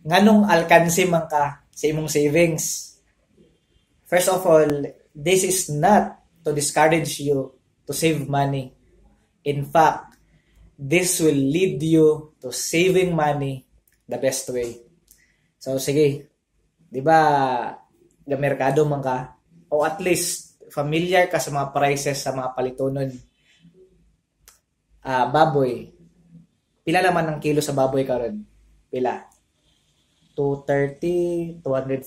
nganong alkansi man ka sa imong savings. First of all, this is not to discourage you to save money. In fact, this will lead you to saving money the best way. So sige, 'di ba, merkado man ka o at least familiar ka sa mga prices sa mga palitonon. Baboy. Pila naman ang kilo sa baboy karon? Pila? 230,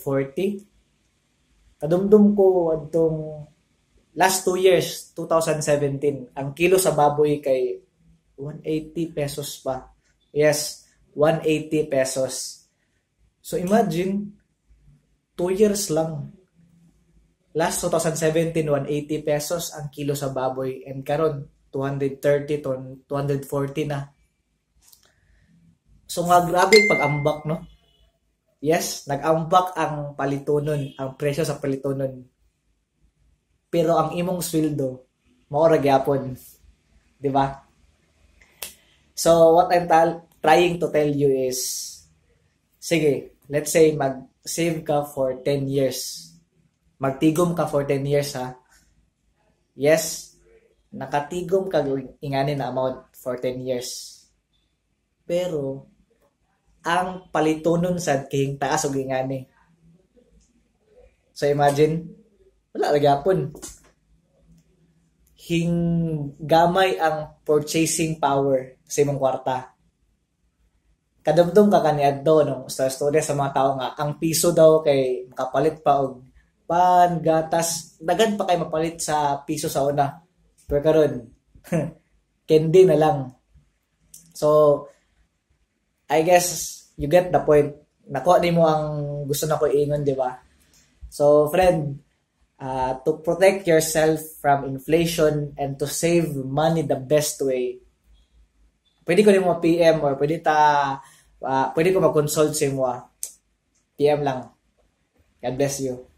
240. Kadumdum ko adtong last 2 years, 2017, ang kilo sa baboy kay 180 pesos pa. Yes, 180 pesos. So imagine, 2 years lang. Last 2017, 180 pesos ang kilo sa baboy. And karon 230 to 240 na. So nga grabe pag-ambak, no? Yes, nag-ambak ang palitonon, ang presyo sa palitonon. Pero ang imong sweldo, maura gyapon. 'Di ba? So what I'm trying to tell you is, sige, let's say mag-save ka for 10 years. Magtigom ka for 10 years, ha? Yes, nakatigom ka ingani na amount for 10 years. Pero ang palitonon sad kay taas og ingani. So imagine, wala ra gyapon. Gamay ang purchasing power sa imong kwarta. Kadumdum ka kaniadto no, sa story sa mga tao nga ang piso daw kay makapalit pa og pan, gatas, dagan pa kay mapalit sa piso sa una. Pero karon candy na lang. So I guess you get the point. Nakuha nimo ang gusto nako ingon, di ba? So friend, to protect yourself from inflation and to save money the best way, pwede ko nimo PM or pwede ko mag-consult sa imo. PM lang. God bless you.